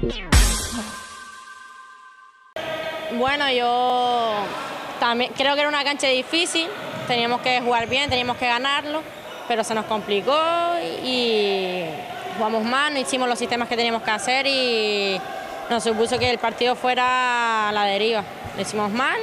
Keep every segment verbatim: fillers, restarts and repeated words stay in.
Bueno, yo también creo que era una cancha difícil, teníamos que jugar bien, teníamos que ganarlo, pero se nos complicó y jugamos mal, no hicimos los sistemas que teníamos que hacer y nos supuso que el partido fuera a la deriva. Lo hicimos mal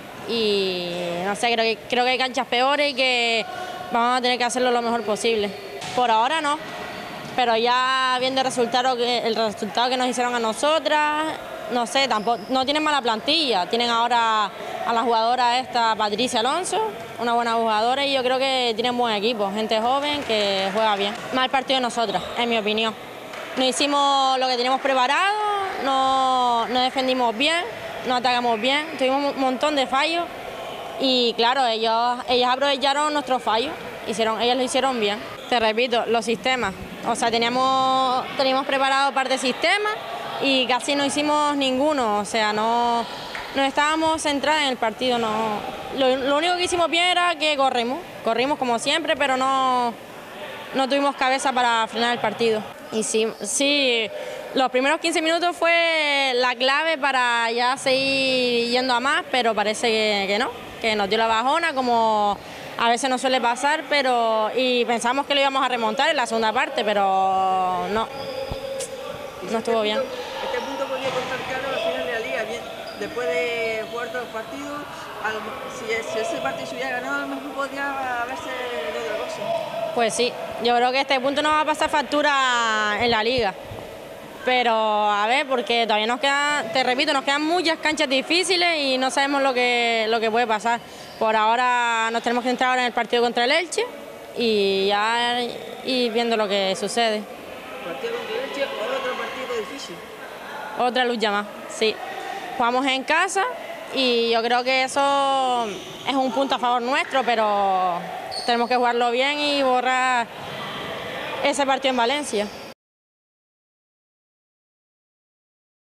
y no sé, creo que, creo que hay canchas peores y que vamos a tener que hacerlo lo mejor posible. Por ahora no, pero ya viendo el resultado que, el resultado que nos hicieron a nosotras, no sé, tampoco, no tienen mala plantilla, tienen ahora a la jugadora esta Patricia Alonso, una buena jugadora y yo creo que tienen buen equipo, gente joven que juega bien. Mal partido de nosotras, en mi opinión. No hicimos lo que teníamos preparado, no, no defendimos bien, no atacamos bien, tuvimos un montón de fallos y claro, ellos, ellas aprovecharon nuestros fallos, hicieron, ellas lo hicieron bien. Te repito, los sistemas, o sea, teníamos, teníamos preparado parte de sistemas y casi no hicimos ninguno, o sea, no, no estábamos centrados en el partido, no. Lo, lo único que hicimos bien era que corrimos, corrimos como siempre, pero no, no tuvimos cabeza para frenar el partido. Y sí, sí, los primeros quince minutos fue la clave para ya seguir yendo a más, pero parece que, que no, que nos dio la bajona, como a veces nos suele pasar, pero y pensamos que lo íbamos a remontar en la segunda parte, pero no, no estuvo bien. Este punto podría contar claro al final de la liga, bien, después de jugar todos los partidos, al, si, si ese partido se hubiera ganado, a lo mejor podría haberse de otra cosa. Pues sí, yo creo que este punto nos va a pasar factura en la liga, pero a ver, porque todavía nos quedan, te repito, nos quedan muchas canchas difíciles y no sabemos lo que, lo que puede pasar. Por ahora nos tenemos que centrar ahora en el partido contra el Elche y ya ir viendo lo que sucede. ¿Partido contra el Elche o otro partido difícil? Otra lucha más, sí. Jugamos en casa y yo creo que eso es un punto a favor nuestro, pero tenemos que jugarlo bien y borrar ese partido en Valencia.